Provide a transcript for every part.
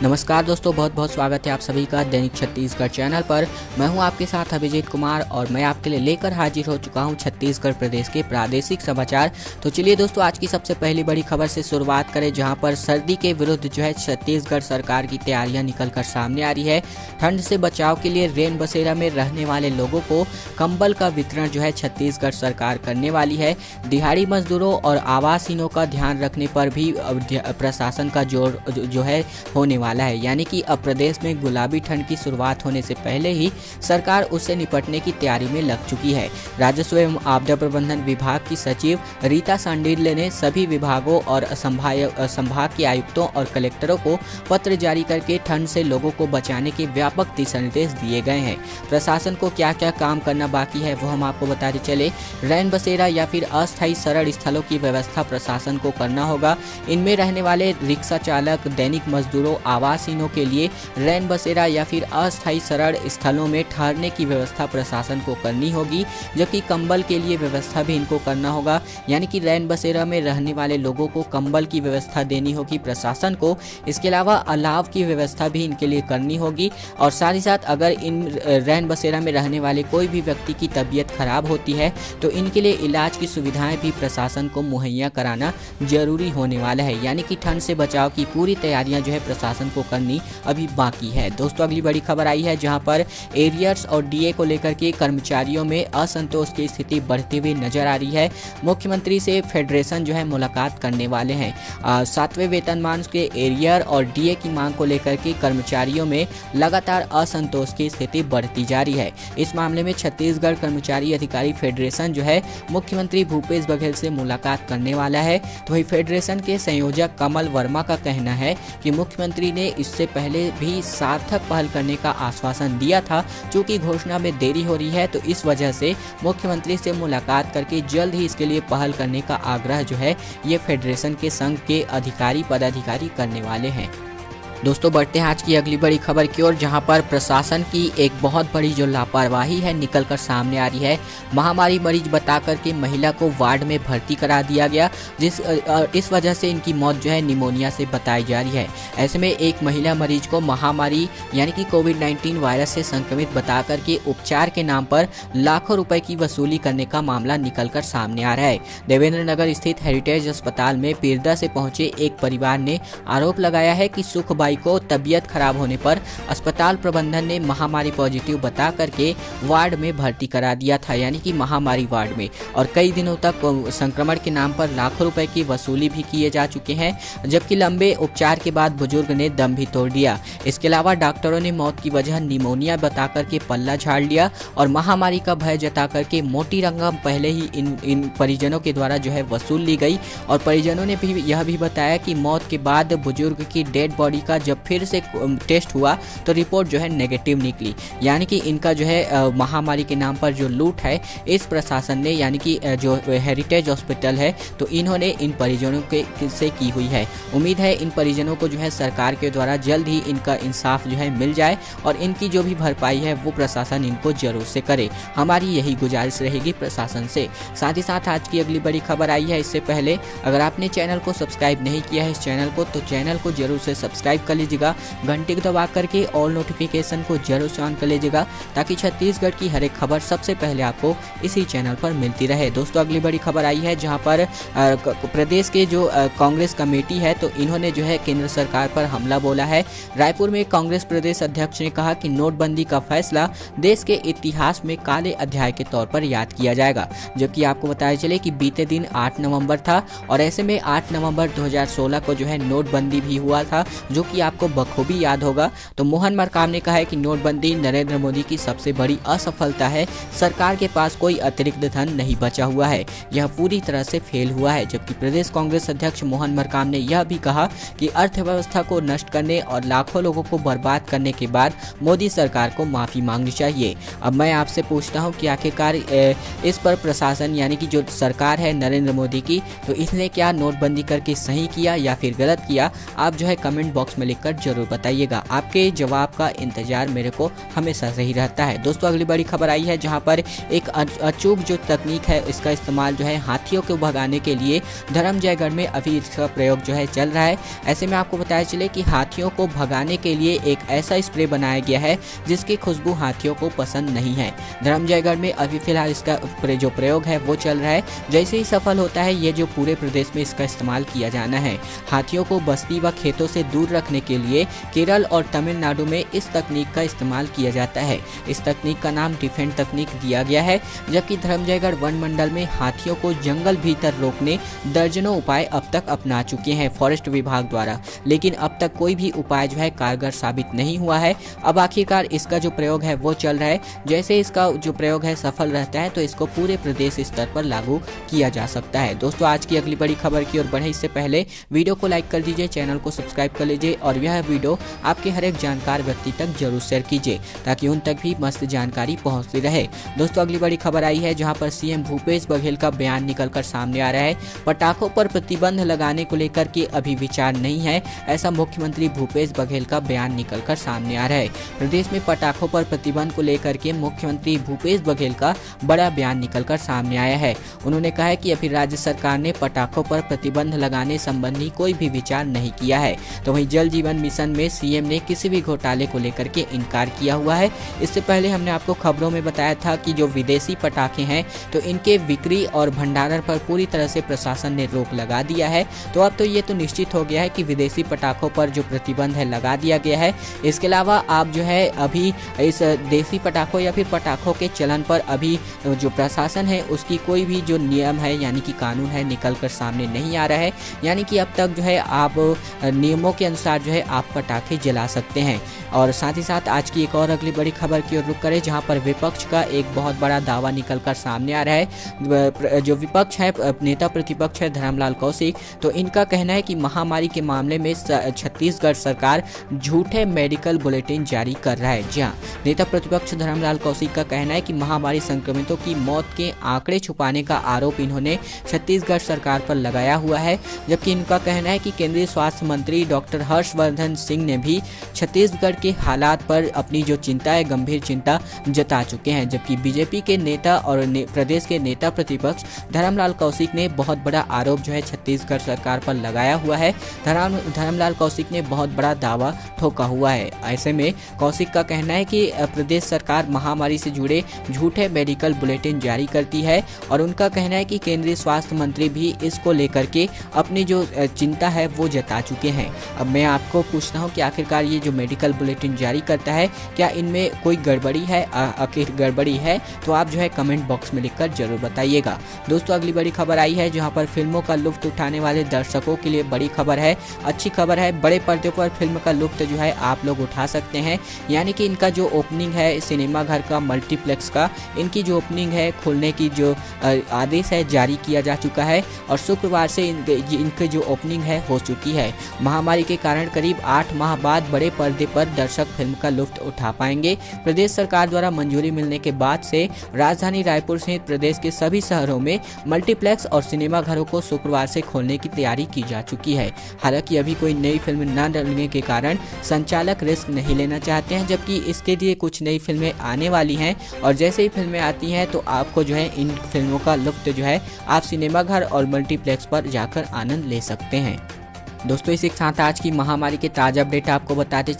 नमस्कार दोस्तों, बहुत बहुत स्वागत है आप सभी का दैनिक छत्तीसगढ़ चैनल पर। मैं हूं आपके साथ अभिजीत कुमार और मैं आपके लिए लेकर हाजिर हो चुका हूं छत्तीसगढ़ प्रदेश के प्रादेशिक समाचार। तो चलिए दोस्तों, आज की सबसे पहली बड़ी खबर से शुरुआत करें, जहां पर सर्दी के विरुद्ध जो है छत्तीसगढ़ सरकार की तैयारियां निकलकर सामने आ रही है। ठंड से बचाव के लिए रैन बसेरा में रहने वाले लोगों को कंबल का वितरण जो है छत्तीसगढ़ सरकार करने वाली है। दिहाड़ी मजदूरों और आवासहीनों का ध्यान रखने पर भी प्रशासन का जोर जो है होने वाला है, यानी कि अब प्रदेश में गुलाबी ठंड की शुरुआत होने से पहले ही सरकार उससे निपटने की तैयारी में लग चुकी है। राजस्व एवं आपदा प्रबंधन विभाग की सचिव रीता सांडिल्य ने सभी विभागों और संभाग के आयुक्तों और कलेक्टरों को पत्र जारी करके ठंड से लोगों को बचाने के व्यापक दिशा निर्देश दिए गए हैं। प्रशासन को क्या क्या काम करना बाकी है वो हम आपको बताते चले। रैन बसेरा या फिर अस्थायी शरण स्थलों की व्यवस्था प्रशासन को करना होगा। इनमें रहने वाले रिक्शा चालक, दैनिक मजदूरों, आवासहीनों के लिए रैन बसेरा या फिर अस्थायी शरण स्थलों में ठहरने की व्यवस्था प्रशासन को करनी होगी, जबकि कंबल के लिए व्यवस्था भी इनको करना होगा। यानी कि रैन बसेरा में रहने वाले लोगों को कंबल की व्यवस्था देनी होगी प्रशासन को। इसके अलावा अलाव की व्यवस्था भी इनके लिए करनी होगी और साथ ही साथ अगर इन रैन बसेरा में रहने वाले कोई भी व्यक्ति की तबीयत खराब होती है तो इनके लिए इलाज की सुविधाएं भी प्रशासन को मुहैया कराना जरूरी होने वाला है। यानी कि ठंड से बचाव की पूरी तैयारियां जो है प्रशासन को करनी अभी बाकी है। दोस्तों, अगली बड़ी खबर आई है, जहां पर एरियर्स और डीए को लेकर के कर्मचारियों में असंतोष की स्थिति बढ़ती हुई नजर आ रही है। मुख्यमंत्री से फेडरेशन जो है मुलाकात करने वाले हैं। 7वें वेतनमान के एरियर और डीए की मांग को लेकर के कर्मचारियों में लगातार असंतोष की स्थिति बढ़ती जा रही है। इस मामले में छत्तीसगढ़ कर्मचारी अधिकारी फेडरेशन जो है मुख्यमंत्री भूपेश बघेल से मुलाकात करने वाला है। तो वही फेडरेशन के संयोजक कमल वर्मा का कहना है कि मुख्यमंत्री ने इससे पहले भी सार्थक पहल करने का आश्वासन दिया था। चूंकि घोषणा में देरी हो रही है तो इस वजह से मुख्यमंत्री से मुलाकात करके जल्द ही इसके लिए पहल करने का आग्रह जो है ये फेडरेशन के संघ के पदाधिकारी करने वाले हैं। दोस्तों, बढ़ते हैं आज की अगली बड़ी खबर की ओर, जहां पर प्रशासन की एक बहुत बड़ी जो लापरवाही है निकलकर सामने आ रही है। महामारी मरीज बता करके महिला को वार्ड में भर्ती करा दिया गया, इस वजह से इनकी मौत जो है निमोनिया से बताई जा रही है। ऐसे में एक महिला मरीज को महामारी यानी कि कोविड-19 वायरस से संक्रमित बता करके उपचार के नाम पर लाखों रुपए की वसूली करने का मामला निकलकर सामने आ रहा है। देवेंद्र नगर स्थित हेरिटेज अस्पताल में पीरदा से पहुंचे एक परिवार ने आरोप लगाया है कि सुखबाई को तबीयत खराब होने पर अस्पताल प्रबंधन ने महामारी पॉजिटिव बता करके वार्ड में भर्ती करा दिया था, यानी कि महामारी वार्ड में, और कई दिनों तक संक्रमण के नाम पर लाखों रुपए की वसूली भी किए जा चुके हैं, जबकि लंबे उपचार के बाद बुजुर्ग ने दम भी तोड़ दिया। इसके अलावा डॉक्टरों ने मौत की वजह निमोनिया बता करके पल्ला झाड़ लिया और महामारी का भय जता करके मोटी रकम पहले ही इन परिजनों के द्वारा जो है वसूल ली गई। और परिजनों ने भी यह भी बताया कि मौत के बाद बुजुर्ग की डेड बॉडी का जब फिर से टेस्ट हुआ तो रिपोर्ट जो है नेगेटिव निकली। यानी कि इनका जो है महामारी के नाम पर जो लूट है इस प्रशासन ने, यानी कि जो हेरिटेज हॉस्पिटल है, तो इन्होंने इन परिजनों के से की हुई है। उम्मीद है इन परिजनों को जो है सरकार के द्वारा जल्द ही इनका इंसाफ जो है मिल जाए और इनकी जो भी भरपाई है वो प्रशासन इनको जरूर से करे। हमारी यही गुजारिश रहेगी प्रशासन से। साथ ही साथ आज की अगली बड़ी खबर आई है। इससे पहले अगर आपने चैनल को सब्सक्राइब नहीं किया है इस चैनल को, तो चैनल को जरूर से सब्सक्राइब कर लीजिएगा, घंटी को दबा करके ऑल नोटिफिकेशन को जरूर से ऑन कर लीजिएगा ताकि छत्तीसगढ़ की हर एक खबर सबसे पहले आपको इसी चैनल पर मिलती रहे। दोस्तों, अगली बड़ी खबर आई है, जहां पर प्रदेश के जो कांग्रेस कमेटी है तो इन्होंने जो है केंद्र सरकार पर हमला बोला है। रायपुर में कांग्रेस प्रदेश अध्यक्ष ने कहा कि नोटबंदी का फैसला देश के इतिहास में काले अध्याय के तौर पर याद किया जाएगा। जबकि आपको बताया चले कि बीते दिन 8 नवंबर था और ऐसे में 8 नवंबर 2016 को जो है नोटबंदी भी हुआ था, जो कि आपको बखूबी याद होगा। तो मोहन मरकाम ने कहा है कि नोटबंदी नरेंद्र मोदी की सबसे बड़ी असफलता है। सरकार के पास कोई अतिरिक्त धन नहीं बचा हुआ है, यह पूरी तरह से फेल हुआ है। जबकि प्रदेश कांग्रेस अध्यक्ष मोहन मरकाम ने यह भी कहा कि अर्थव्यवस्था को नष्ट करने और लाखों लोगों को बर्बाद करने के बाद मोदी सरकार को माफी मांगनी चाहिए। अब मैं आपसे पूछता हूं कि आखिरकार इस पर प्रशासन यानी कि जो सरकार है नरेंद्र मोदी की, तो इसने क्या नोटबंदी करके सही किया या फिर गलत किया? आप जो है कमेंट बॉक्स में में लिखकर जरूर बताइएगा। आपके जवाब का इंतजार मेरे को हमेशा से ही रहता है। दोस्तों अगली बड़ी खबर आई है जहां पर एक अचूक जो तकनीक है इसका इस्तेमाल जो है हाथियों को भगाने के लिए धर्मजयगढ़ में अभी इसका प्रयोग जो है चल रहा है। ऐसे में आपको बताया चले कि हाथियों को भगाने के लिए एक ऐसा स्प्रे बनाया गया है जिसकी खुशबू हाथियों को पसंद नहीं है। धर्मजयगढ़ में अभी फिलहाल इसका जो प्रयोग है वो चल रहा है। जैसे ही सफल होता है ये जो पूरे प्रदेश में इसका इस्तेमाल किया जाना है। हाथियों को बस्ती व खेतों से दूर रखने के लिए केरल और तमिलनाडु में इस तकनीक का इस्तेमाल किया जाता है। इस तकनीक का नाम डिफेंड तकनीक दिया गया है, जबकि धर्मजयगढ़ वन मंडल में हाथियों को जंगल भीतर रोकने दर्जनों उपाय अब तक अपना चुके हैं फॉरेस्ट विभाग द्वारा, लेकिन अब तक कोई भी उपाय जो है कारगर साबित नहीं हुआ है। अब आखिरकार इसका जो प्रयोग है वो चल रहा है। जैसे इसका जो प्रयोग है सफल रहता है तो इसको पूरे प्रदेश स्तर पर लागू किया जा सकता है। दोस्तों आज की अगली बड़ी खबर की ओर बढ़े इससे पहले वीडियो को लाइक कर दीजिए, चैनल को सब्सक्राइब कर लीजिए और यह वीडियो आपके हर एक जानकार व्यक्ति तक जरूर शेयर कीजिए ताकि उन तक भी मस्त जानकारी पहुंचती रहे। दोस्तों अगली बड़ी खबर आई है जहां पर सीएम भूपेश बघेल का बयान निकलकर सामने आ रहा है। पटाखों पर प्रतिबंध लगाने को लेकर के अभी विचार नहीं है, ऐसा मुख्यमंत्री भूपेश बघेल का बयान निकलकर सामने आ रहा है। प्रदेश में पटाखों पर प्रतिबंध को लेकर के मुख्यमंत्री भूपेश बघेल का बड़ा बयान निकलकर सामने आया है। उन्होंने कहा है कि अभी राज्य सरकार ने पटाखों पर प्रतिबंध लगाने संबंधी कोई भी विचार नहीं किया है। तो वहीं जल जीवन मिशन में सीएम ने किसी भी घोटाले को लेकर के इनकार किया हुआ है। इससे पहले हमने आपको खबरों में बताया था कि जो विदेशी पटाखे हैं तो इनके बिक्री और भंडारण पर पूरी तरह से प्रशासन ने रोक लगा दिया है। तो अब तो ये तो निश्चित हो गया है कि विदेशी पटाखों पर जो प्रतिबंध है लगा दिया गया है। इसके अलावा आप जो है अभी इस देसी पटाखों या फिर पटाखों के चलन पर अभी जो प्रशासन है उसकी कोई भी जो नियम है यानी कि कानून है निकल कर सामने नहीं आ रहा है। यानी कि अब तक जो है आप नियमों के अनुसार जो है आप पटाखे जला सकते हैं। और साथ ही साथ आज की एक और अगली बड़ी खबर की ओर रुख करें जहां पर विपक्ष का एक बहुत बड़ा दावा निकलकर सामने आ रहा है। जो विपक्ष है नेता प्रतिपक्ष है धर्मलाल कौशिक, तो इनका कहना है कि महामारी के मामले में छत्तीसगढ़ सरकार झूठे मेडिकल बुलेटिन जारी कर रहा है। जी हाँ, नेता प्रतिपक्ष धर्मलाल कौशिक का कहना है कि महामारी संक्रमितों की मौत के आंकड़े छुपाने का आरोप इन्होंने छत्तीसगढ़ सरकार पर लगाया हुआ है। जबकि इनका कहना है कि केंद्रीय स्वास्थ्य मंत्री डॉक्टर हर्षवर्धन सिंह ने भी छत्तीसगढ़ के हालात पर अपनी जो चिंता है गंभीर चिंता जता चुके हैं। जबकि बीजेपी के नेता और प्रदेश के नेता प्रतिपक्ष धर्मलाल कौशिक ने बहुत बड़ा आरोप जो है छत्तीसगढ़ सरकार पर लगाया हुआ है। धर्मलाल कौशिक ने बहुत बड़ा दावा ठोका हुआ है। ऐसे में कौशिक का कहना है कि प्रदेश सरकार महामारी से जुड़े झूठे मेडिकल बुलेटिन जारी करती है और उनका कहना है कि केंद्रीय स्वास्थ्य मंत्री भी इसको लेकर के अपनी जो चिंता है वो जता चुके हैं। अब मैं आपको पूछता हूं कि आखिरकार ये जो मेडिकल बुलेटिन जारी करता है क्या इनमें कोई गड़बड़ी है? आखिर गड़बड़ी है तो आप जो है कमेंट बॉक्स में लिखकर जरूर बताइएगा। दोस्तों अगली बड़ी खबर आई है जहां पर फिल्मों का लुत्फ उठाने वाले दर्शकों के लिए बड़ी खबर है, अच्छी खबर है। बड़े पर्दे पर फिल्म का लुत्फ जो है आप लोग उठा सकते हैं। यानी कि इनका जो ओपनिंग है सिनेमा घर का मल्टीप्लेक्स का, इनकी जो ओपनिंग है खोलने की जो आदेश है जारी किया जा चुका है और शुक्रवार से इनकी जो ओपनिंग है हो चुकी है। महामारी के कारण करीब 8 माह बाद बड़े पर्दे पर दर्शक फिल्म का लुत्फ उठा पाएंगे। प्रदेश सरकार द्वारा मंजूरी मिलने के बाद से राजधानी रायपुर सहित प्रदेश के सभी शहरों में मल्टीप्लेक्स और सिनेमा घरों को शुक्रवार से खोलने की तैयारी की जा चुकी है। हालांकि अभी कोई नई फिल्म न डलने के कारण संचालक रिस्क नहीं लेना चाहते हैं, जबकि इसके लिए कुछ नई फिल्में आने वाली हैं और जैसे ही फिल्में आती हैं तो आपको जो है इन फिल्मों का लुत्फ जो है आप सिनेमा घर और मल्टीप्लेक्स पर जाकर आनंद ले सकते हैं। दोस्तों इसी के साथ आज की महामारी के ताज़ा अपडेट आपको बताते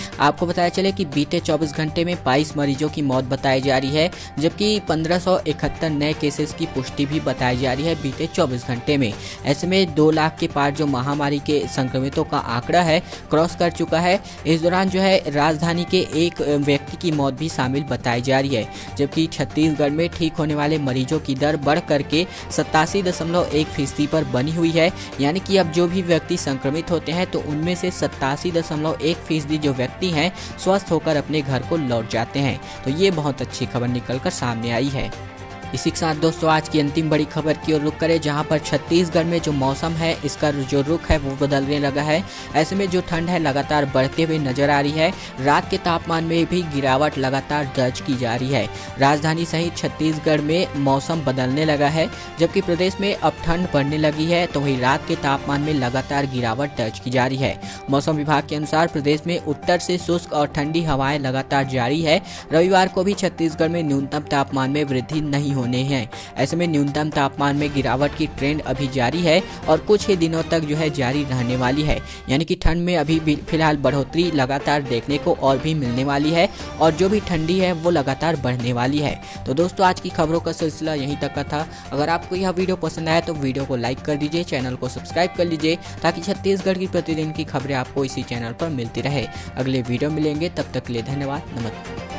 चले कि बीते 24 घंटे में 22 मरीजों की मौत बताई जा रही है, जबकि 1571 नए केसेस की पुष्टि भी बताई जा रही है बीते 24 घंटे में। ऐसे में 2 लाख के पार जो महामारी के संक्रमितों का आंकड़ा है क्रॉस कर चुका है। इस दौरान जो है राजधानी के एक व्यक्ति की मौत भी शामिल बताई जा रही है, जबकि छत्तीसगढ़ में ठीक होने वाले मरीजों की दर बढ़ करके 87.1% पर बनी हुई है। यानी कि अब जो भी व्यक्ति संक्रमित होते हैं तो उनमें से 87.1% जो व्यक्ति हैं स्वस्थ होकर अपने घर को लौट जाते हैं। तो ये बहुत अच्छी खबर निकलकर सामने आई है। इसी के साथ दोस्तों आज की अंतिम बड़ी खबर की ओर रुख करें, जहां पर छत्तीसगढ़ में जो मौसम है इसका जो रुख है वो बदलने लगा है। ऐसे में जो ठंड है लगातार बढ़ते हुए नजर आ रही है। रात के तापमान में भी गिरावट लगातार दर्ज की जा रही है। राजधानी सहित छत्तीसगढ़ में मौसम बदलने लगा है, जबकि प्रदेश में अब ठंड बढ़ने लगी है तो वही रात के तापमान में लगातार गिरावट दर्ज की जा रही है। मौसम विभाग के अनुसार प्रदेश में उत्तर से शुष्क और ठंडी हवाएं लगातार जारी है। रविवार को भी छत्तीसगढ़ में न्यूनतम तापमान में वृद्धि नहीं होने हैं। ऐसे में न्यूनतम तापमान में गिरावट की ट्रेंड अभी जारी है और कुछ ही दिनों तक जो है जारी रहने वाली है। यानी कि ठंड में अभी भी फिलहाल बढ़ोतरी लगातार देखने को और भी मिलने वाली है और जो भी ठंडी है वो लगातार बढ़ने वाली है। तो दोस्तों आज की खबरों का सिलसिला यहीं तक का था। अगर आपको यह वीडियो पसंद आया तो वीडियो को लाइक कर दीजिए, चैनल को सब्सक्राइब कर लीजिए ताकि छत्तीसगढ़ की प्रतिदिन की खबरें आपको इसी चैनल पर मिलती रहे। अगले वीडियो मिलेंगे, तब तक के लिए धन्यवाद, नमस्कार।